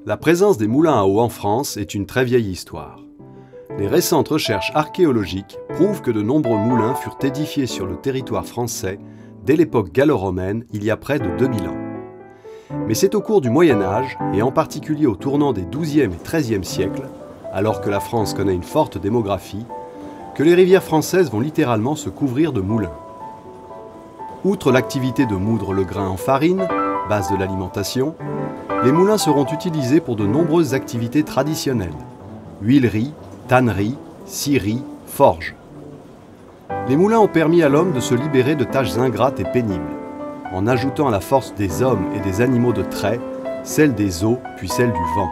La présence des moulins à eau en France est une très vieille histoire. Les récentes recherches archéologiques prouvent que de nombreux moulins furent édifiés sur le territoire français dès l'époque gallo-romaine, il y a près de 2000 ans. Mais c'est au cours du Moyen-Âge, et en particulier au tournant des XIIe et XIIIe siècles, alors que la France connaît une forte démographie, que les rivières françaises vont littéralement se couvrir de moulins. Outre l'activité de moudre le grain en farine, base de l'alimentation, les moulins seront utilisés pour de nombreuses activités traditionnelles. Huilerie, tannerie, scierie, forge. Les moulins ont permis à l'homme de se libérer de tâches ingrates et pénibles, en ajoutant à la force des hommes et des animaux de trait, celle des eaux puis celle du vent.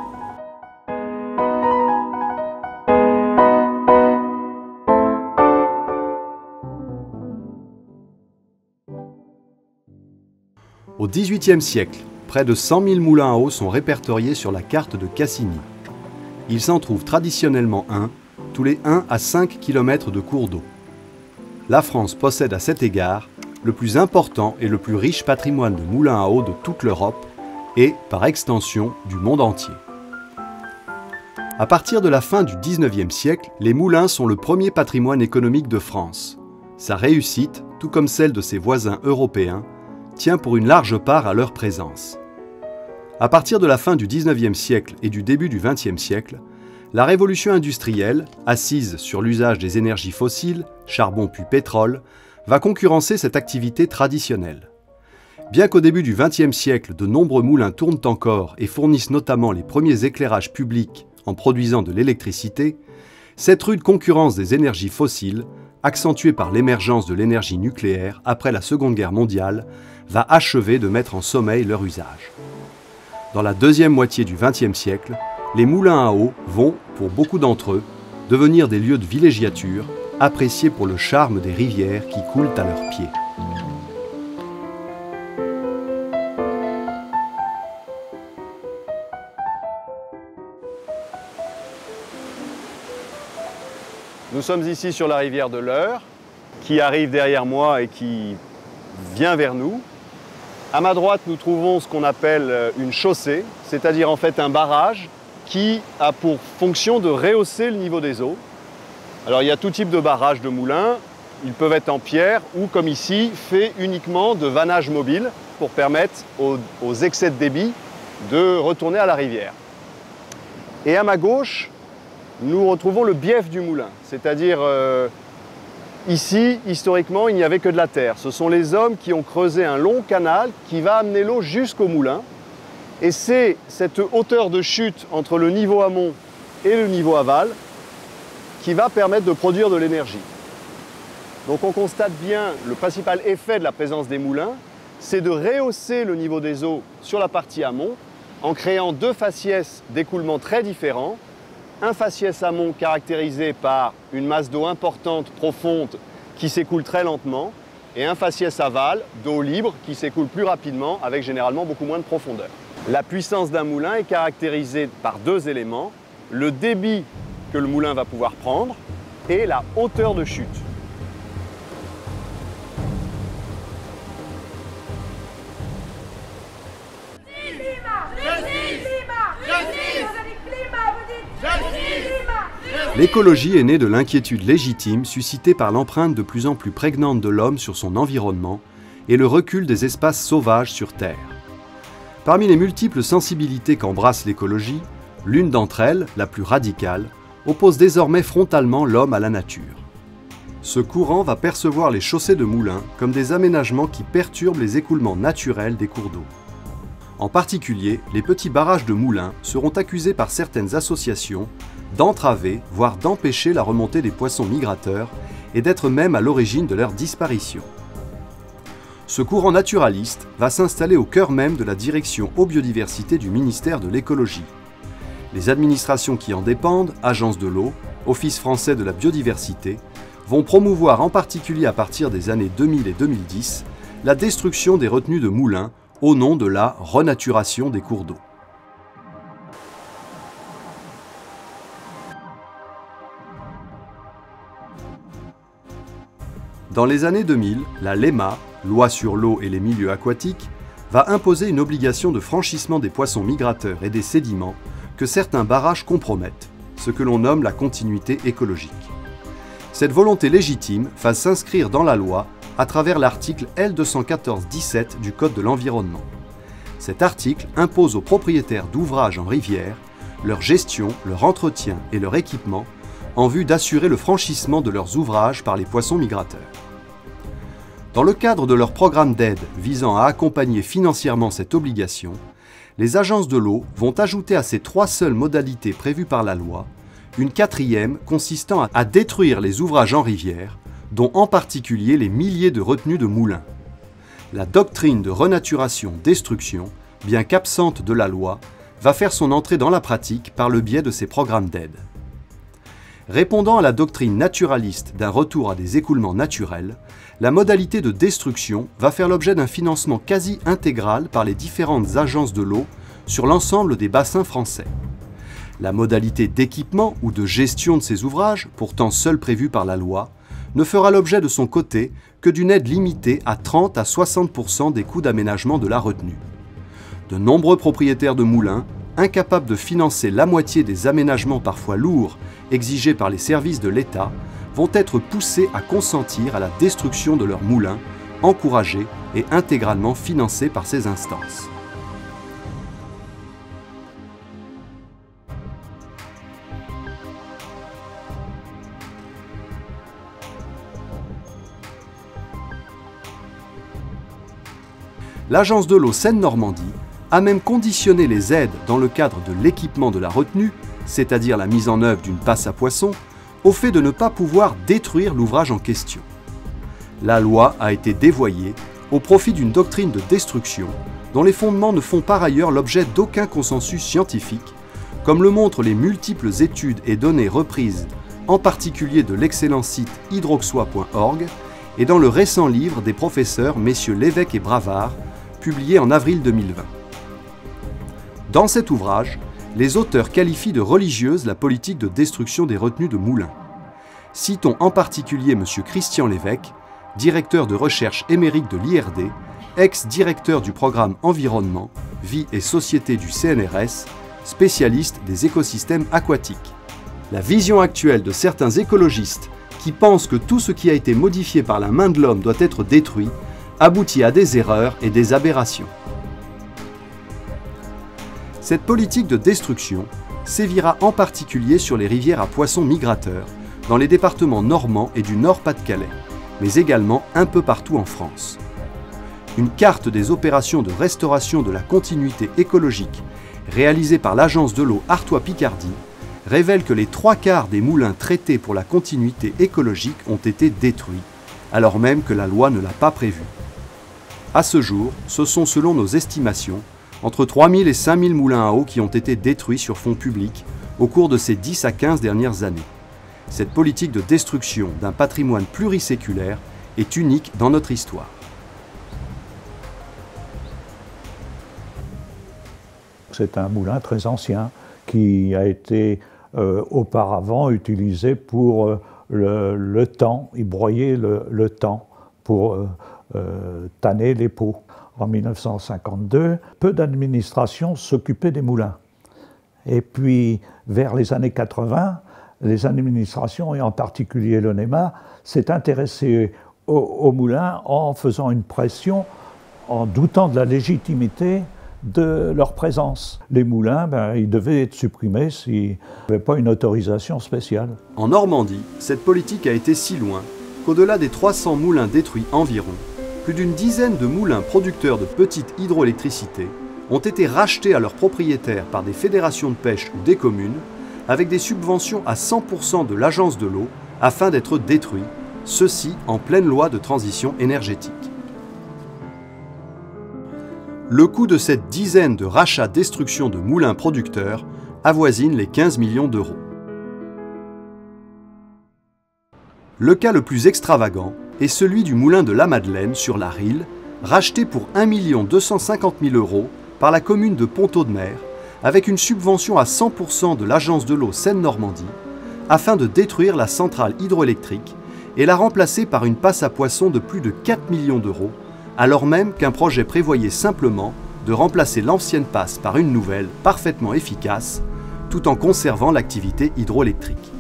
Au XVIIIe siècle, près de 100 000 moulins à eau sont répertoriés sur la carte de Cassini. Il s'en trouve traditionnellement un, tous les 1 à 5 km de cours d'eau. La France possède à cet égard le plus important et le plus riche patrimoine de moulins à eau de toute l'Europe et, par extension, du monde entier. À partir de la fin du XIXe siècle, les moulins sont le premier patrimoine économique de France. Sa réussite, tout comme celle de ses voisins européens, tient pour une large part à leur présence. À partir de la fin du XIXe siècle et du début du XXe siècle, la révolution industrielle, assise sur l'usage des énergies fossiles, charbon puis pétrole, va concurrencer cette activité traditionnelle. Bien qu'au début du XXe siècle, de nombreux moulins tournent encore et fournissent notamment les premiers éclairages publics en produisant de l'électricité, cette rude concurrence des énergies fossiles, accentuée par l'émergence de l'énergie nucléaire après la Seconde Guerre mondiale, va achever de mettre en sommeil leur usage. Dans la deuxième moitié du XXe siècle, les moulins à eau vont, pour beaucoup d'entre eux, devenir des lieux de villégiature, appréciés pour le charme des rivières qui coulent à leurs pieds. Nous sommes ici sur la rivière de l'Eure, qui arrive derrière moi et qui vient vers nous. À ma droite, nous trouvons ce qu'on appelle une chaussée, c'est-à-dire en fait un barrage qui a pour fonction de rehausser le niveau des eaux. Alors il y a tout type de barrages de moulins, ils peuvent être en pierre ou comme ici, fait uniquement de vannage mobile pour permettre aux excès de débit de retourner à la rivière. Et à ma gauche, nous retrouvons le bief du moulin, c'est-à-dire ici, historiquement, il n'y avait que de la terre. Ce sont les hommes qui ont creusé un long canal qui va amener l'eau jusqu'au moulin. Et c'est cette hauteur de chute entre le niveau amont et le niveau aval qui va permettre de produire de l'énergie. Donc on constate bien le principal effet de la présence des moulins, c'est de rehausser le niveau des eaux sur la partie amont en créant deux faciès d'écoulement très différents. Un faciès amont caractérisé par une masse d'eau importante, profonde, qui s'écoule très lentement, et un faciès aval d'eau libre qui s'écoule plus rapidement avec généralement beaucoup moins de profondeur. La puissance d'un moulin est caractérisée par deux éléments, le débit que le moulin va pouvoir prendre et la hauteur de chute. L'écologie est née de l'inquiétude légitime suscitée par l'empreinte de plus en plus prégnante de l'homme sur son environnement et le recul des espaces sauvages sur Terre. Parmi les multiples sensibilités qu'embrasse l'écologie, l'une d'entre elles, la plus radicale, oppose désormais frontalement l'homme à la nature. Ce courant va percevoir les chaussées de moulins comme des aménagements qui perturbent les écoulements naturels des cours d'eau. En particulier, les petits barrages de moulins seront accusés par certaines associations d'entraver, voire d'empêcher la remontée des poissons migrateurs et d'être même à l'origine de leur disparition. Ce courant naturaliste va s'installer au cœur même de la direction eau biodiversité du ministère de l'écologie. Les administrations qui en dépendent, agences de l'eau, Office français de la biodiversité, vont promouvoir en particulier à partir des années 2000 et 2010 la destruction des retenues de moulins au nom de la renaturation des cours d'eau. Dans les années 2000, la LEMA, Loi sur l'eau et les milieux aquatiques, va imposer une obligation de franchissement des poissons migrateurs et des sédiments que certains barrages compromettent, ce que l'on nomme la continuité écologique. Cette volonté légitime va s'inscrire dans la loi à travers l'article L214-17 du Code de l'environnement. Cet article impose aux propriétaires d'ouvrages en rivière leur gestion, leur entretien et leur équipement en vue d'assurer le franchissement de leurs ouvrages par les poissons migrateurs. Dans le cadre de leur programme d'aide visant à accompagner financièrement cette obligation, les agences de l'eau vont ajouter à ces 3 seules modalités prévues par la loi, une 4e consistant à détruire les ouvrages en rivière, dont en particulier les milliers de retenues de moulins. La doctrine de renaturation-destruction, bien qu'absente de la loi, va faire son entrée dans la pratique par le biais de ces programmes d'aide. Répondant à la doctrine naturaliste d'un retour à des écoulements naturels, la modalité de destruction va faire l'objet d'un financement quasi intégral par les différentes agences de l'eau sur l'ensemble des bassins français. La modalité d'équipement ou de gestion de ces ouvrages, pourtant seule prévue par la loi, ne fera l'objet de son côté que d'une aide limitée à 30 à 60% des coûts d'aménagement de la retenue. De nombreux propriétaires de moulins, incapables de financer la moitié des aménagements parfois lourds exigés par les services de l'État, vont être poussés à consentir à la destruction de leurs moulins, encouragés et intégralement financés par ces instances. L'agence de l'eau Seine-Normandie a même conditionné les aides dans le cadre de l'équipement de la retenue, c'est-à-dire la mise en œuvre d'une passe à poissons, au fait de ne pas pouvoir détruire l'ouvrage en question. La loi a été dévoyée au profit d'une doctrine de destruction dont les fondements ne font par ailleurs l'objet d'aucun consensus scientifique, comme le montrent les multiples études et données reprises, en particulier de l'excellent site hydroxoi.org et dans le récent livre des professeurs messieurs Lévesque et Bravard, publié en avril 2020. Dans cet ouvrage, les auteurs qualifient de religieuse la politique de destruction des retenues de moulins. Citons en particulier M. Christian Lévesque, directeur de recherche émérite de l'IRD, ex-directeur du programme Environnement, Vie et Société du CNRS, spécialiste des écosystèmes aquatiques. La vision actuelle de certains écologistes qui pensent que tout ce qui a été modifié par la main de l'homme doit être détruit, aboutit à des erreurs et des aberrations. Cette politique de destruction sévira en particulier sur les rivières à poissons migrateurs, dans les départements normands et du Nord-Pas-de-Calais, mais également un peu partout en France. Une carte des opérations de restauration de la continuité écologique réalisée par l'agence de l'eau Artois-Picardie révèle que les 3/4 des moulins traités pour la continuité écologique ont été détruits, alors même que la loi ne l'a pas prévu. À ce jour, ce sont selon nos estimations, entre 3000 et 5000 moulins à eau qui ont été détruits sur fonds publics au cours de ces 10 à 15 dernières années. Cette politique de destruction d'un patrimoine pluriséculaire est unique dans notre histoire. C'est un moulin très ancien qui a été auparavant utilisé pour le temps, il broyait le temps pour tanner les pots. En 1952, peu d'administrations s'occupaient des moulins. Et puis, vers les années 80, les administrations, et en particulier l'ONEMA, s'est intéressé aux moulins en faisant une pression, en doutant de la légitimité de leur présence. Les moulins, ils devaient être supprimés s'il n'y avait pas une autorisation spéciale. En Normandie, cette politique a été si loin qu'au-delà des 300 moulins détruits environ, plus d'une dizaine de moulins producteurs de petite hydroélectricité ont été rachetés à leurs propriétaires par des fédérations de pêche ou des communes, avec des subventions à 100% de l'agence de l'eau afin d'être détruits, ceci en pleine loi de transition énergétique. Le coût de cette dizaine de rachats-destruction de moulins producteurs avoisine les 15 millions d'euros. Le cas le plus extravagant est celui du moulin de la Madeleine sur la Rille, racheté pour 1 250 000 € par la commune de Pontaud-de-Mer, avec une subvention à 100% de l'agence de l'eau Seine-Normandie, afin de détruire la centrale hydroélectrique et la remplacer par une passe à poissons de plus de 4 millions d'euros, alors même qu'un projet prévoyait simplement de remplacer l'ancienne passe par une nouvelle parfaitement efficace, tout en conservant l'activité hydroélectrique.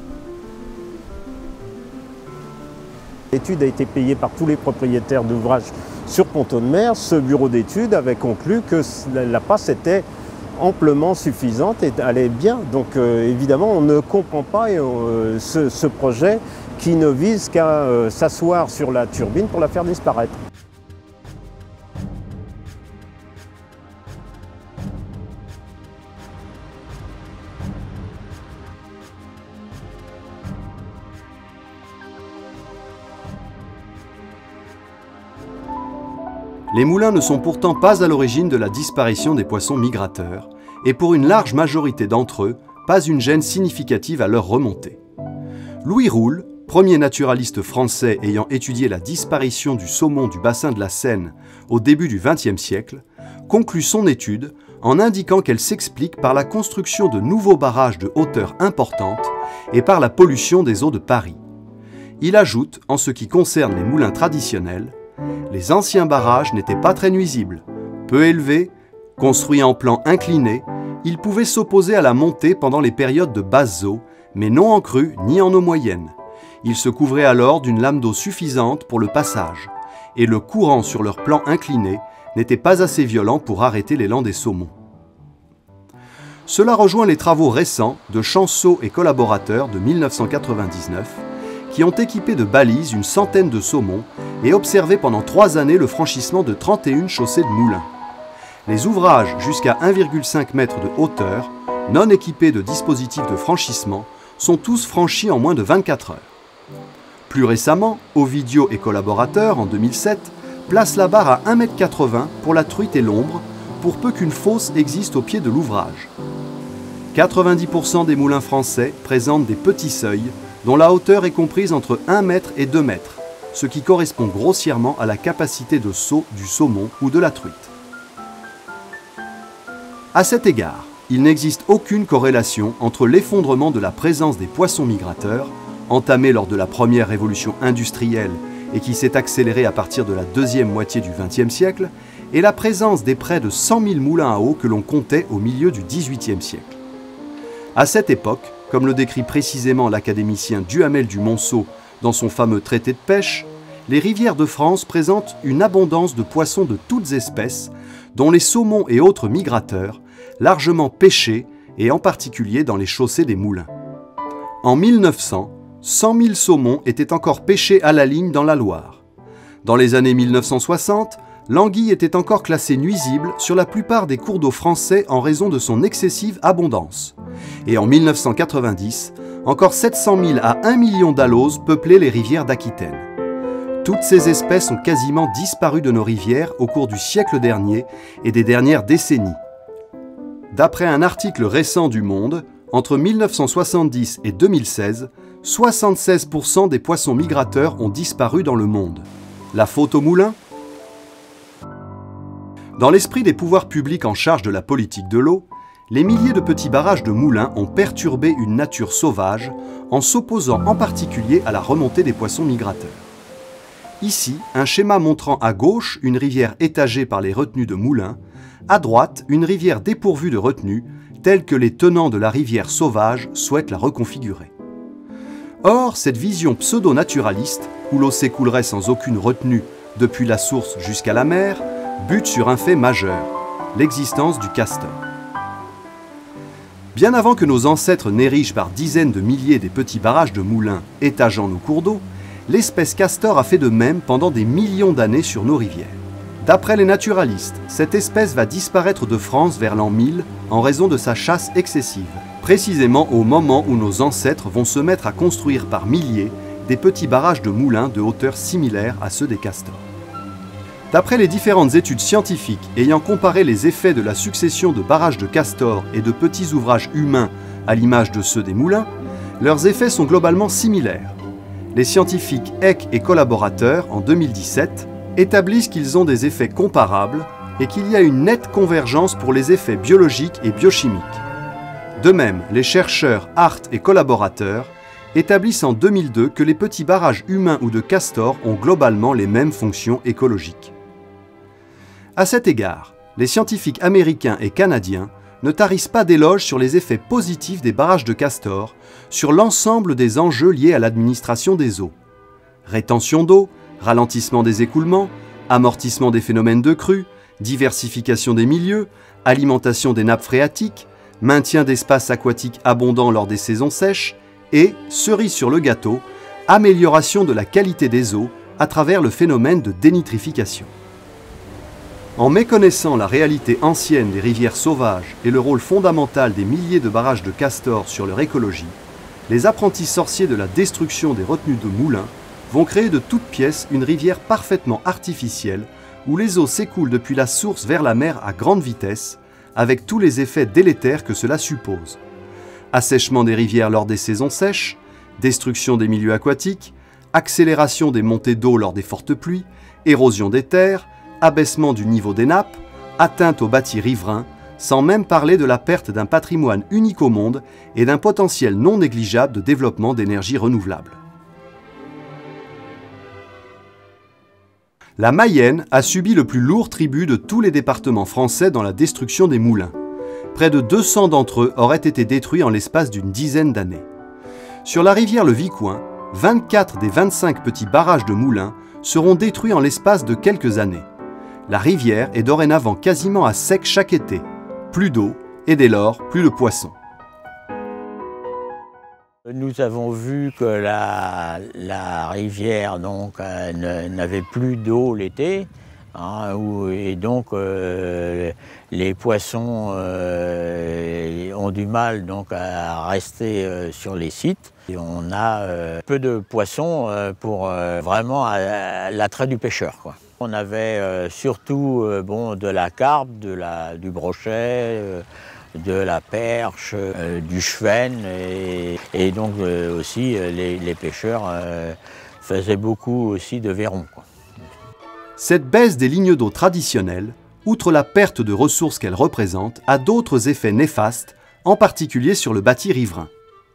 L'étude a été payée par tous les propriétaires d'ouvrages sur ponton de mer. Ce bureau d'études avait conclu que la passe était amplement suffisante et allait bien. Donc évidemment, on ne comprend pas ce projet qui ne vise qu'à s'asseoir sur la turbine pour la faire disparaître. Les moulins ne sont pourtant pas à l'origine de la disparition des poissons migrateurs, et pour une large majorité d'entre eux, pas une gêne significative à leur remontée. Louis Roule, premier naturaliste français ayant étudié la disparition du saumon du bassin de la Seine au début du XXe siècle, conclut son étude en indiquant qu'elle s'explique par la construction de nouveaux barrages de hauteur importante et par la pollution des eaux de Paris. Il ajoute, en ce qui concerne les moulins traditionnels, les anciens barrages n'étaient pas très nuisibles. Peu élevés, construits en plan incliné, ils pouvaient s'opposer à la montée pendant les périodes de basses eaux, mais non en crue ni en eau moyenne. Ils se couvraient alors d'une lame d'eau suffisante pour le passage, et le courant sur leur plan incliné n'était pas assez violent pour arrêter l'élan des saumons. Cela rejoint les travaux récents de Chanceau et collaborateurs de 1999, qui ont équipé de balises une centaine de saumons et observé pendant 3 années le franchissement de 31 chaussées de moulins. Les ouvrages jusqu'à 1,5 m de hauteur, non équipés de dispositifs de franchissement, sont tous franchis en moins de 24 heures. Plus récemment, Ovidio et collaborateurs, en 2007, placent la barre à 1,80 m pour la truite et l'ombre, pour peu qu'une fosse existe au pied de l'ouvrage. 90% des moulins français présentent des petits seuils, dont la hauteur est comprise entre 1 m et 2 m, ce qui correspond grossièrement à la capacité de saut du saumon ou de la truite. À cet égard, il n'existe aucune corrélation entre l'effondrement de la présence des poissons migrateurs, entamé lors de la première révolution industrielle et qui s'est accélérée à partir de la deuxième moitié du XXe siècle, et la présence des près de 100 000 moulins à eau que l'on comptait au milieu du XVIIIe siècle. À cette époque, comme le décrit précisément l'académicien Duhamel du Monceau dans son fameux traité de pêche, les rivières de France présentent une abondance de poissons de toutes espèces, dont les saumons et autres migrateurs, largement pêchés et en particulier dans les chaussées des moulins. En 1900, 100 000 saumons étaient encore pêchés à la ligne dans la Loire. Dans les années 1960, l'anguille était encore classée nuisible sur la plupart des cours d'eau français en raison de son excessive abondance. Et en 1990, encore 700 000 à 1 million d'aloses peuplaient les rivières d'Aquitaine. Toutes ces espèces ont quasiment disparu de nos rivières au cours du siècle dernier et des dernières décennies. D'après un article récent du Monde, entre 1970 et 2016, 76% des poissons migrateurs ont disparu dans le monde. La faute aux moulins ? Dans l'esprit des pouvoirs publics en charge de la politique de l'eau, les milliers de petits barrages de moulins ont perturbé une nature sauvage en s'opposant en particulier à la remontée des poissons migrateurs. Ici, un schéma montrant à gauche une rivière étagée par les retenues de moulins, à droite une rivière dépourvue de retenues, telle que les tenants de la rivière sauvage souhaitent la reconfigurer. Or, cette vision pseudo-naturaliste, où l'eau s'écoulerait sans aucune retenue depuis la source jusqu'à la mer, bute sur un fait majeur, l'existence du castor. Bien avant que nos ancêtres n'érigent par dizaines de milliers des petits barrages de moulins étageant nos cours d'eau, l'espèce castor a fait de même pendant des millions d'années sur nos rivières. D'après les naturalistes, cette espèce va disparaître de France vers l'an 1000 en raison de sa chasse excessive, précisément au moment où nos ancêtres vont se mettre à construire par milliers des petits barrages de moulins de hauteur similaire à ceux des castors. D'après les différentes études scientifiques ayant comparé les effets de la succession de barrages de castors et de petits ouvrages humains à l'image de ceux des moulins, leurs effets sont globalement similaires. Les scientifiques Eck et collaborateurs, en 2017, établissent qu'ils ont des effets comparables et qu'il y a une nette convergence pour les effets biologiques et biochimiques. De même, les chercheurs Hart et collaborateurs établissent en 2002 que les petits barrages humains ou de castors ont globalement les mêmes fonctions écologiques. À cet égard, les scientifiques américains et canadiens ne tarissent pas d'éloges sur les effets positifs des barrages de Castor sur l'ensemble des enjeux liés à l'administration des eaux. Rétention d'eau, ralentissement des écoulements, amortissement des phénomènes de crue, diversification des milieux, alimentation des nappes phréatiques, maintien d'espaces aquatiques abondants lors des saisons sèches et, cerise sur le gâteau, amélioration de la qualité des eaux à travers le phénomène de dénitrification. En méconnaissant la réalité ancienne des rivières sauvages et le rôle fondamental des milliers de barrages de Castor sur leur écologie, les apprentis sorciers de la destruction des retenues de moulins vont créer de toutes pièces une rivière parfaitement artificielle où les eaux s'écoulent depuis la source vers la mer à grande vitesse, avec tous les effets délétères que cela suppose. Assèchement des rivières lors des saisons sèches, destruction des milieux aquatiques, accélération des montées d'eau lors des fortes pluies, érosion des terres, abaissement du niveau des nappes, atteinte aux bâtis riverains, sans même parler de la perte d'un patrimoine unique au monde et d'un potentiel non négligeable de développement d'énergies renouvelables. La Mayenne a subi le plus lourd tribut de tous les départements français dans la destruction des moulins. Près de 200 d'entre eux auraient été détruits en l'espace d'une dizaine d'années. Sur la rivière le Vicoin, 24 des 25 petits barrages de moulins seront détruits en l'espace de quelques années. La rivière est dorénavant quasiment à sec chaque été. Plus d'eau et dès lors plus de poissons. Nous avons vu que la rivière n'avait plus d'eau l'été, hein, et donc les poissons ont du mal à rester sur les sites. Et on a peu de poissons pour vraiment l'attrait du pêcheur, quoi. On avait surtout de la carpe, du brochet, de la perche, du chevenne et donc aussi les pêcheurs faisaient beaucoup aussi de vairons, quoi. Cette baisse des lignes d'eau traditionnelles, outre la perte de ressources qu'elle représente, a d'autres effets néfastes, en particulier sur le bâti riverain.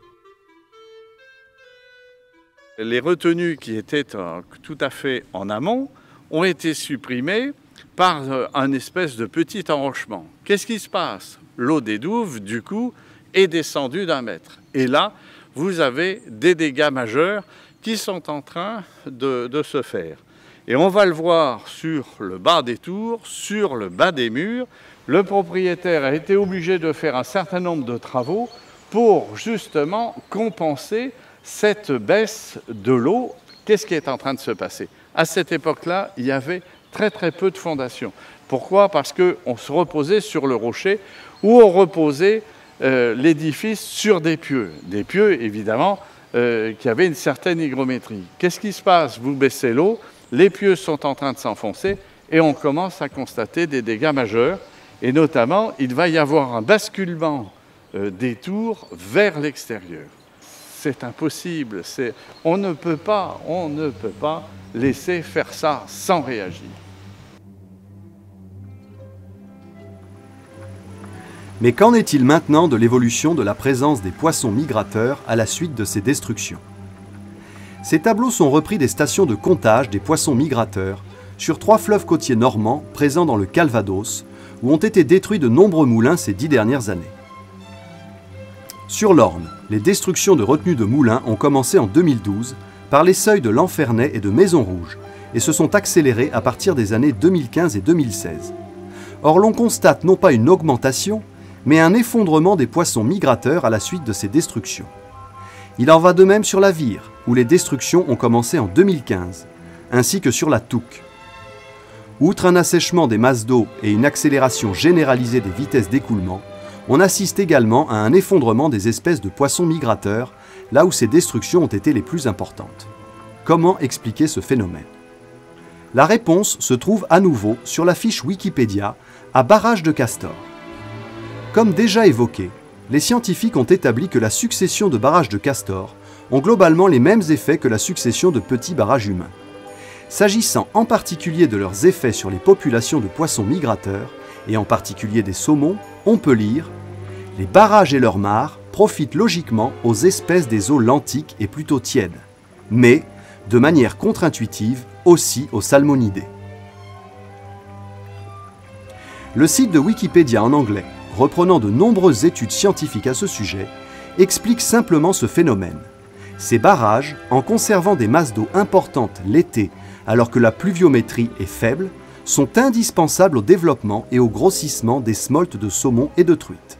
Les retenues qui étaient tout à fait en amont ont été supprimées par un espèce de petit enrochement. Qu'est-ce qui se passe? L'eau des douves, du coup, est descendue d'1 mètre. Et là, vous avez des dégâts majeurs qui sont en train de se faire. Et on va le voir sur le bas des tours, sur le bas des murs. Le propriétaire a été obligé de faire un certain nombre de travaux pour justement compenser cette baisse de l'eau. Qu'est-ce qui est en train de se passer? À cette époque-là, il y avait très peu de fondations. Pourquoi? Parce qu'on se reposait sur le rocher ou on reposait l'édifice sur des pieux. Des pieux, évidemment, qui avaient une certaine hygrométrie. Qu'est-ce qui se passe? Vous baissez l'eau, les pieux sont en train de s'enfoncer et on commence à constater des dégâts majeurs. Et notamment, il va y avoir un basculement des tours vers l'extérieur. C'est impossible. On ne peut pas laisser faire ça sans réagir. Mais qu'en est-il maintenant de l'évolution de la présence des poissons migrateurs à la suite de ces destructions? Ces tableaux sont repris des stations de comptage des poissons migrateurs sur 3 fleuves côtiers normands présents dans le Calvados, où ont été détruits de nombreux moulins ces 10 dernières années. Sur l'Orne, les destructions de retenues de moulins ont commencé en 2012 par les seuils de Lanfernay et de Maison-Rouge et se sont accélérés à partir des années 2015 et 2016. Or, l'on constate non pas une augmentation, mais un effondrement des poissons migrateurs à la suite de ces destructions. Il en va de même sur la Vire, où les destructions ont commencé en 2015, ainsi que sur la Touques. Outre un assèchement des masses d'eau et une accélération généralisée des vitesses d'écoulement, on assiste également à un effondrement des espèces de poissons migrateurs, là où ces destructions ont été les plus importantes. Comment expliquer ce phénomène? La réponse se trouve à nouveau sur la fiche Wikipédia à barrage de Castor. Comme déjà évoqué, les scientifiques ont établi que la succession de barrages de Castor ont globalement les mêmes effets que la succession de petits barrages humains. S'agissant en particulier de leurs effets sur les populations de poissons migrateurs, et en particulier des saumons, on peut lire « Les barrages et leurs mares profitent logiquement aux espèces des eaux lentiques et plutôt tièdes, mais, de manière contre-intuitive, aussi aux salmonidés. » Le site de Wikipédia en anglais, reprenant de nombreuses études scientifiques à ce sujet, explique simplement ce phénomène. Ces barrages, en conservant des masses d'eau importantes l'été alors que la pluviométrie est faible, sont indispensables au développement et au grossissement des smolts de saumon et de truite.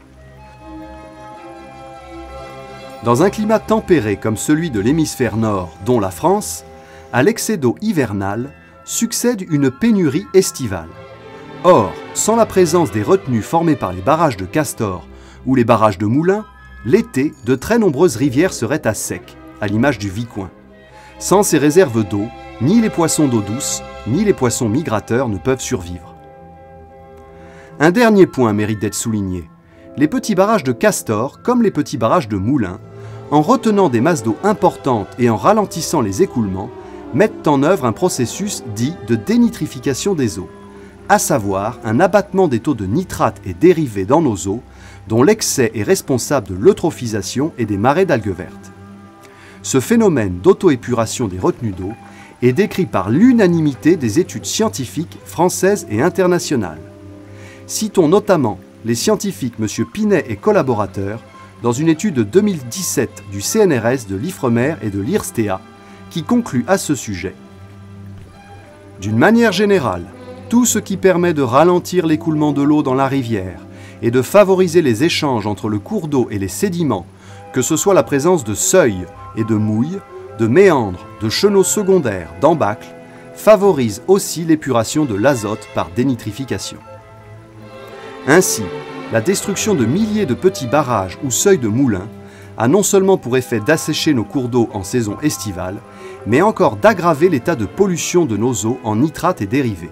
Dans un climat tempéré comme celui de l'hémisphère nord, dont la France, à l'excès d'eau hivernale succède une pénurie estivale. Or, sans la présence des retenues formées par les barrages de Castor ou les barrages de Moulins, l'été, de très nombreuses rivières seraient à sec, à l'image du Vicoin. Sans ces réserves d'eau, ni les poissons d'eau douce, ni les poissons migrateurs ne peuvent survivre. Un dernier point mérite d'être souligné. Les petits barrages de Castor, comme les petits barrages de Moulins, en retenant des masses d'eau importantes et en ralentissant les écoulements, mettent en œuvre un processus dit de dénitrification des eaux, à savoir un abattement des taux de nitrates et dérivés dans nos eaux, dont l'excès est responsable de l'eutrophisation et des marées d'algues vertes. Ce phénomène d'auto-épuration des retenues d'eau est décrit par l'unanimité des études scientifiques françaises et internationales. Citons notamment les scientifiques M. Pinet et collaborateurs dans une étude de 2017 du CNRS, de l'IFREMER et de l'IRSTEA qui conclut à ce sujet. D'une manière générale, tout ce qui permet de ralentir l'écoulement de l'eau dans la rivière et de favoriser les échanges entre le cours d'eau et les sédiments, que ce soit la présence de seuils et de mouilles, de méandres, de chenaux secondaires, d'embâcles, favorise aussi l'épuration de l'azote par dénitrification. Ainsi, la destruction de milliers de petits barrages ou seuils de moulins a non seulement pour effet d'assécher nos cours d'eau en saison estivale, mais encore d'aggraver l'état de pollution de nos eaux en nitrates et dérivés.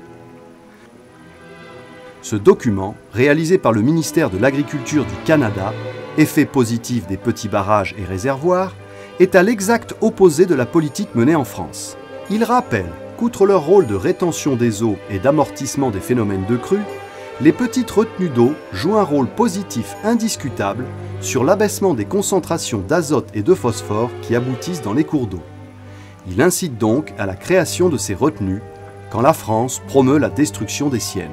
Ce document, réalisé par le ministère de l'Agriculture du Canada, Effet positif des petits barrages et réservoirs, est à l'exact opposé de la politique menée en France. Il rappelle qu'outre leur rôle de rétention des eaux et d'amortissement des phénomènes de crue, les petites retenues d'eau jouent un rôle positif indiscutable sur l'abaissement des concentrations d'azote et de phosphore qui aboutissent dans les cours d'eau. Il incite donc à la création de ces retenues quand la France promeut la destruction des siennes.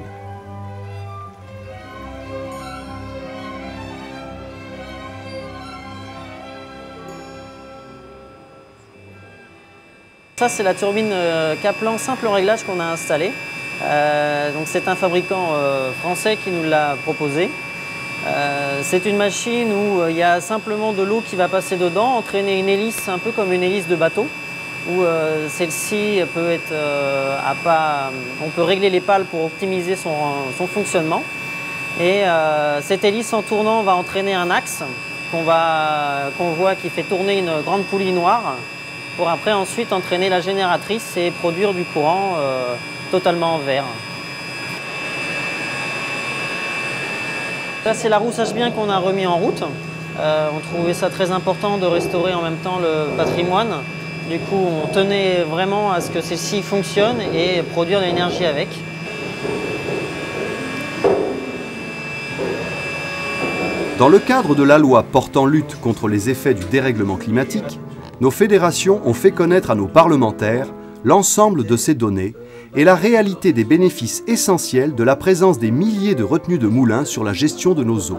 Ça, c'est la turbine Kaplan simple réglage qu'on a installée. Donc c'est un fabricant français qui nous l'a proposé. C'est une machine où il y a simplement de l'eau qui va passer dedans, entraîner une hélice un peu comme une hélice de bateau, où celle-ci peut être on peut régler les pales pour optimiser son fonctionnement. Et cette hélice en tournant va entraîner un axe qu'on voit qui fait tourner une grande poulie noire, pour après ensuite entraîner la génératrice et produire du courant totalement en vert. Là, c'est la rousse H-bien qu'on a remis en route. On trouvait ça très important de restaurer en même temps le patrimoine. Du coup, on tenait vraiment à ce que celle-ci fonctionne et produire de l'énergie avec. Dans le cadre de la loi portant lutte contre les effets du dérèglement climatique, nos fédérations ont fait connaître à nos parlementaires l'ensemble de ces données et la réalité des bénéfices essentiels de la présence des milliers de retenues de moulins sur la gestion de nos eaux.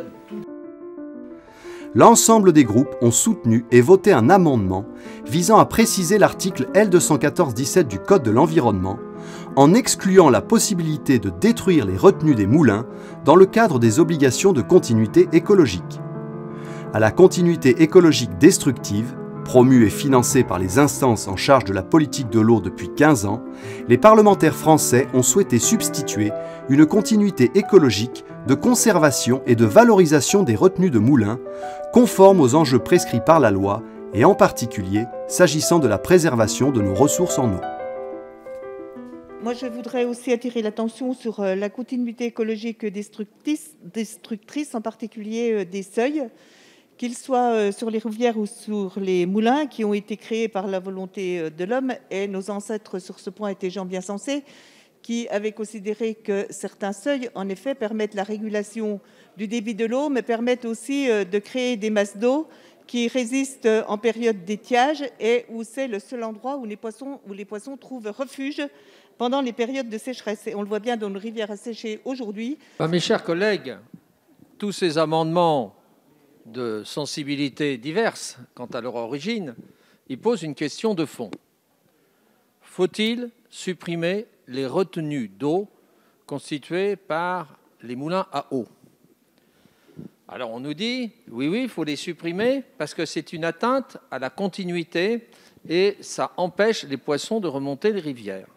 L'ensemble des groupes ont soutenu et voté un amendement visant à préciser l'article L214-17 du Code de l'environnement en excluant la possibilité de détruire les retenues des moulins dans le cadre des obligations de continuité écologique. À la continuité écologique destructive, promue et financée par les instances en charge de la politique de l'eau depuis 15 ans, les parlementaires français ont souhaité substituer une continuité écologique de conservation et de valorisation des retenues de moulins, conforme aux enjeux prescrits par la loi et en particulier s'agissant de la préservation de nos ressources en eau. Moi, je voudrais aussi attirer l'attention sur la continuité écologique destructrice, en particulier des seuils, qu'ils soient sur les rivières ou sur les moulins, qui ont été créés par la volonté de l'homme. Et nos ancêtres, sur ce point, étaient gens bien sensés, qui avaient considéré que certains seuils, en effet, permettent la régulation du débit de l'eau, mais permettent aussi de créer des masses d'eau qui résistent en période d'étiage et où c'est le seul endroit où les poissons trouvent refuge pendant les périodes de sécheresse. Et on le voit bien dans nos rivières asséchées aujourd'hui. Mes chers collègues, tous ces amendements de sensibilités diverses quant à leur origine, ils posent une question de fond. Faut-il supprimer les retenues d'eau constituées par les moulins à eau? Alors on nous dit, oui, il faut les supprimer parce que c'est une atteinte à la continuité et ça empêche les poissons de remonter les rivières.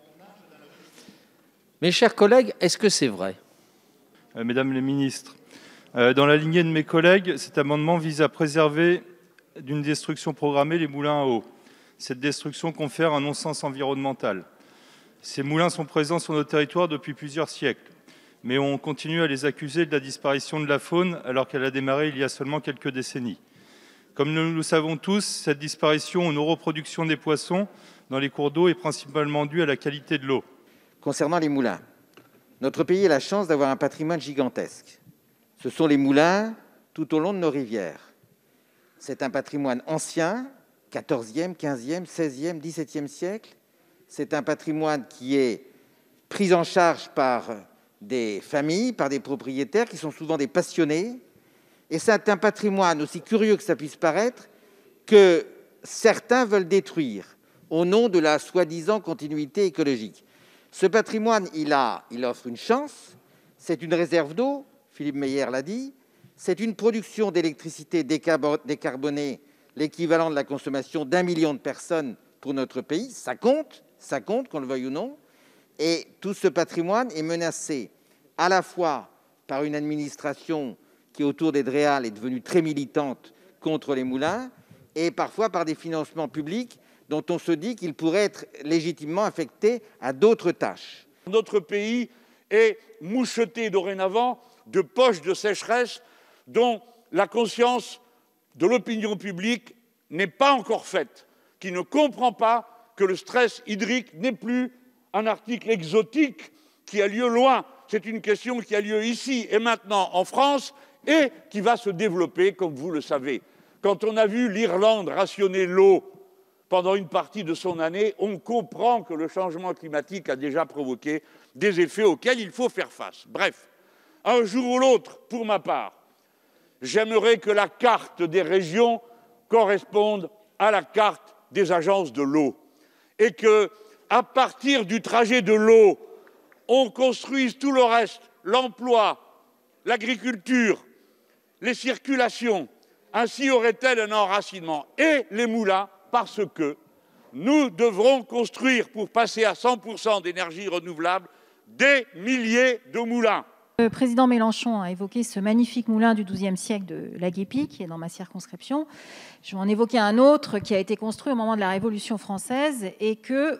Mes chers collègues, est-ce que c'est vrai? Mesdames les ministres, dans la lignée de mes collègues, cet amendement vise à préserver d'une destruction programmée les moulins à eau. Cette destruction confère un non-sens environnemental. Ces moulins sont présents sur nos territoires depuis plusieurs siècles, mais on continue à les accuser de la disparition de la faune alors qu'elle a démarré il y a seulement quelques décennies. Comme nous le savons tous, cette disparition ou non-reproduction des poissons dans les cours d'eau est principalement due à la qualité de l'eau. Concernant les moulins, notre pays a la chance d'avoir un patrimoine gigantesque. Ce sont les moulins tout au long de nos rivières. C'est un patrimoine ancien, 14e, 15e, 16e, 17e siècle. C'est un patrimoine qui est pris en charge par des familles, par des propriétaires qui sont souvent des passionnés. Et c'est un patrimoine, aussi curieux que ça puisse paraître, que certains veulent détruire au nom de la soi-disant continuité écologique. Ce patrimoine, il offre une chance, c'est une réserve d'eau, Philippe Meyer l'a dit, c'est une production d'électricité décarbonée, l'équivalent de la consommation d'1 million de personnes pour notre pays, ça compte, qu'on le veuille ou non, et tout ce patrimoine est menacé à la fois par une administration qui, autour des DREAL, est devenue très militante contre les moulins, et parfois par des financements publics dont on se dit qu'ils pourraient être légitimement affectés à d'autres tâches. Notre pays est moucheté dorénavant de poches de sécheresse dont la conscience de l'opinion publique n'est pas encore faite, qui ne comprend pas que le stress hydrique n'est plus un article exotique qui a lieu loin. C'est une question qui a lieu ici et maintenant en France et qui va se développer, comme vous le savez. Quand on a vu l'Irlande rationner l'eau pendant une partie de son année, on comprend que le changement climatique a déjà provoqué des effets auxquels il faut faire face. Bref, un jour ou l'autre, pour ma part, j'aimerais que la carte des régions corresponde à la carte des agences de l'eau et que, à partir du trajet de l'eau, on construise tout le reste, l'emploi, l'agriculture, les circulations. Ainsi aurait-elle un enracinement. Et les moulins, parce que nous devrons construire, pour passer à 100% d'énergie renouvelable, des milliers de moulins. Le président Mélenchon a évoqué ce magnifique moulin du XIIe siècle de La Guépie, qui est dans ma circonscription. Je vais en évoquer un autre qui a été construit au moment de la Révolution française et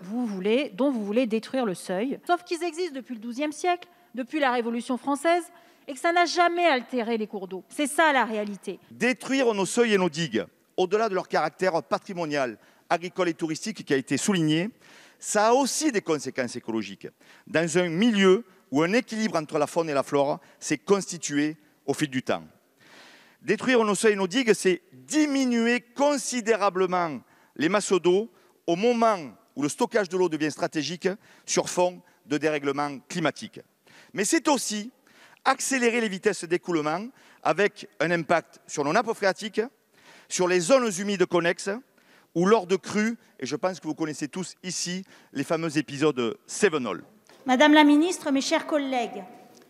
dont vous voulez détruire le seuil. Sauf qu'ils existent depuis le XIIe siècle, depuis la Révolution française, et que ça n'a jamais altéré les cours d'eau. C'est ça la réalité. Détruire nos seuils et nos digues, au-delà de leur caractère patrimonial, agricole et touristique qui a été souligné, ça a aussi des conséquences écologiques. Dans un milieu où un équilibre entre la faune et la flore s'est constitué au fil du temps. Détruire nos seuils et nos digues, c'est diminuer considérablement les masses d'eau au moment où le stockage de l'eau devient stratégique sur fond de dérèglement climatique. Mais c'est aussi accélérer les vitesses d'écoulement avec un impact sur nos nappes phréatiques, sur les zones humides connexes, ou lors de crues, et je pense que vous connaissez tous ici les fameux épisodes Cévenol. Madame la ministre, mes chers collègues,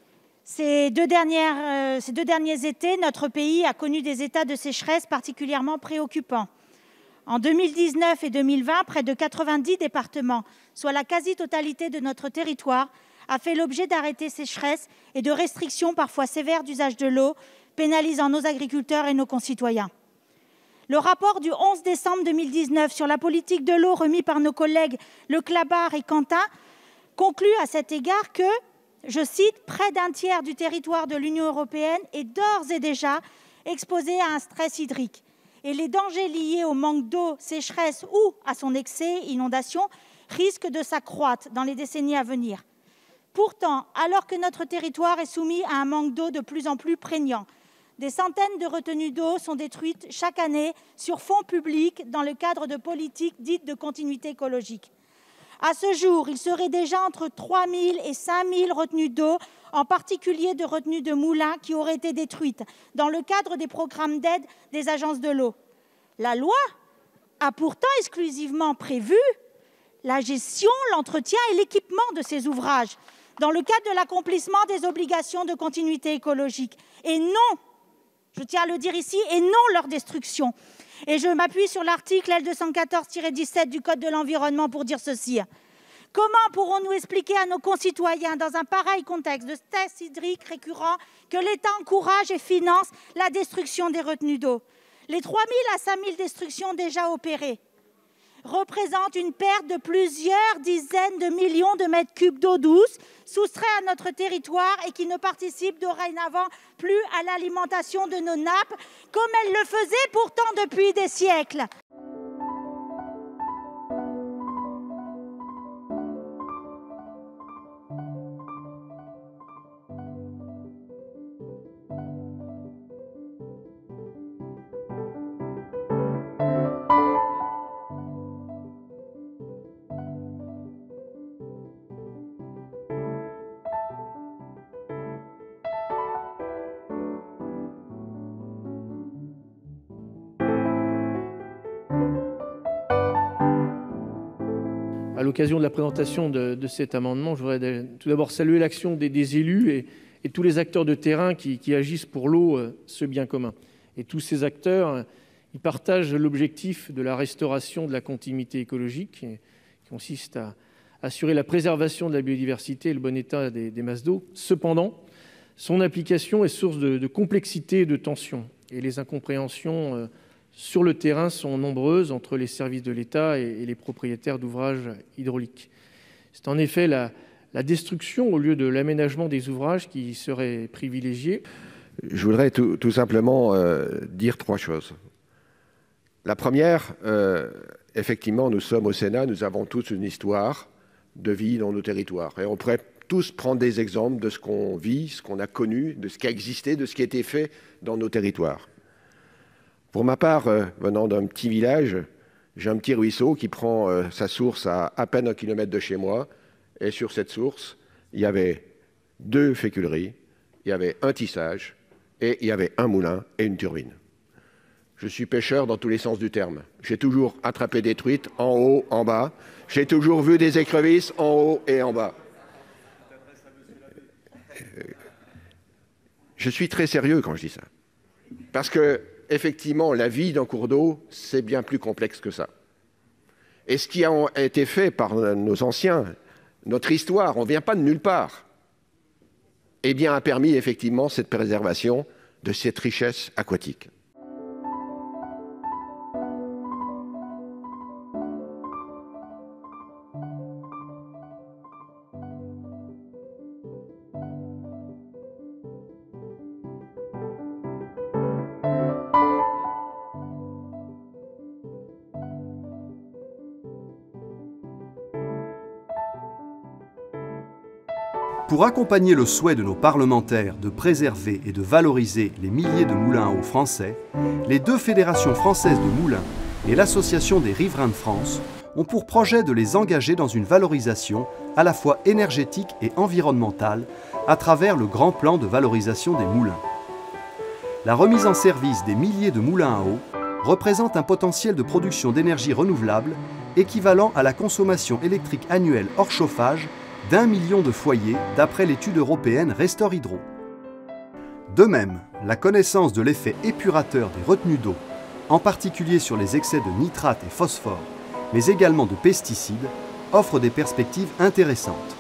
ces deux derniers étés, notre pays a connu des états de sécheresse particulièrement préoccupants. En 2019 et 2020, près de 90 départements, soit la quasi-totalité de notre territoire, a fait l'objet d'arrêtés sécheresse et de restrictions parfois sévères d'usage de l'eau, pénalisant nos agriculteurs et nos concitoyens. Le rapport du 11 décembre 2019 sur la politique de l'eau remis par nos collègues Leclabar et Quentin conclut à cet égard que, je cite, « près d'un tiers du territoire de l'Union européenne est d'ores et déjà exposé à un stress hydrique et les dangers liés au manque d'eau, sécheresse ou à son excès, inondation, risquent de s'accroître dans les décennies à venir. Pourtant, alors que notre territoire est soumis à un manque d'eau de plus en plus prégnant, des centaines de retenues d'eau sont détruites chaque année sur fonds publics dans le cadre de politiques dites de continuité écologique. À ce jour, il serait déjà entre 3 000 et 5 000 retenues d'eau, en particulier de retenues de moulins, qui auraient été détruites dans le cadre des programmes d'aide des agences de l'eau. La loi a pourtant exclusivement prévu la gestion, l'entretien et l'équipement de ces ouvrages dans le cadre de l'accomplissement des obligations de continuité écologique. Et non, je tiens à le dire ici, et non leur destruction. Et je m'appuie sur l'article L214-17 du Code de l'environnement pour dire ceci. Comment pourrons-nous expliquer à nos concitoyens, dans un pareil contexte de stress hydrique récurrent, que l'État encourage et finance la destruction des retenues d'eau? Les 3 000 à 5 000 destructions déjà opérées représentent une perte de plusieurs dizaines de millions de mètres cubes d'eau douce soustraits à notre territoire et qui ne participent dorénavant plus à l'alimentation de nos nappes, comme elles le faisaient pourtant depuis des siècles. À l'occasion de la présentation de cet amendement, je voudrais tout d'abord saluer l'action des élus et tous les acteurs de terrain qui agissent pour l'eau, ce bien commun. Et tous ces acteurs, ils partagent l'objectif de la restauration de la continuité écologique, qui consiste à assurer la préservation de la biodiversité et le bon état des masses d'eau. Cependant, son application est source de complexité et de tensions. Et les incompréhensions sur le terrain sont nombreuses entre les services de l'État et les propriétaires d'ouvrages hydrauliques. C'est en effet la destruction au lieu de l'aménagement des ouvrages qui serait privilégiée. Je voudrais tout simplement dire 3 choses. La première, effectivement, nous sommes au Sénat, nous avons tous une histoire de vie dans nos territoires. Et on pourrait tous prendre des exemples de ce qu'on vit, ce qu'on a connu, de ce qui a existé, de ce qui a été fait dans nos territoires. Pour ma part, venant d'un petit village, j'ai un petit ruisseau qui prend sa source à peine 1 kilomètre de chez moi. Et sur cette source, il y avait 2 féculeries, il y avait un tissage et il y avait un moulin et une turbine. Je suis pêcheur dans tous les sens du terme. J'ai toujours attrapé des truites en haut, en bas. J'ai toujours vu des écrevisses en haut et en bas. Je suis très sérieux quand je dis ça. Parce que effectivement, la vie d'un cours d'eau, c'est bien plus complexe que ça. Et ce qui a été fait par nos anciens, notre histoire, on ne vient pas de nulle part, eh bien, a permis effectivement cette préservation de cette richesse aquatique. Pour accompagner le souhait de nos parlementaires de préserver et de valoriser les milliers de moulins à eau français, les 2 fédérations françaises de moulins et l'Association des riverains de France ont pour projet de les engager dans une valorisation à la fois énergétique et environnementale à travers le grand plan de valorisation des moulins. La remise en service des milliers de moulins à eau représente un potentiel de production d'énergie renouvelable équivalent à la consommation électrique annuelle hors chauffage d'1 million de foyers d'après l'étude européenne Restore Hydro. De même, la connaissance de l'effet épurateur des retenues d'eau, en particulier sur les excès de nitrate et phosphore, mais également de pesticides, offre des perspectives intéressantes.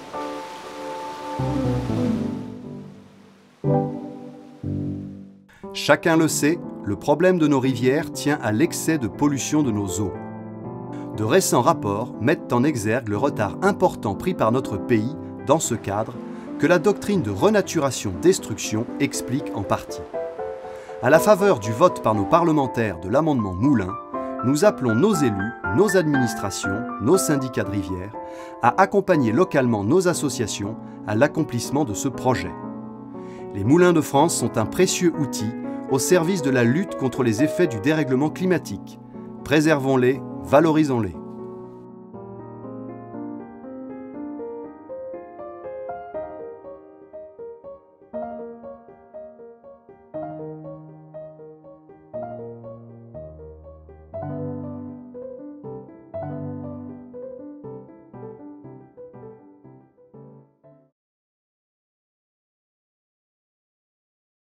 Chacun le sait, le problème de nos rivières tient à l'excès de pollution de nos eaux. De récents rapports mettent en exergue le retard important pris par notre pays dans ce cadre que la doctrine de renaturation-destruction explique en partie. À la faveur du vote par nos parlementaires de l'amendement Moulin, nous appelons nos élus, nos administrations, nos syndicats de rivières à accompagner localement nos associations à l'accomplissement de ce projet. Les moulins de France sont un précieux outil au service de la lutte contre les effets du dérèglement climatique. Préservons-les, valorisons-les.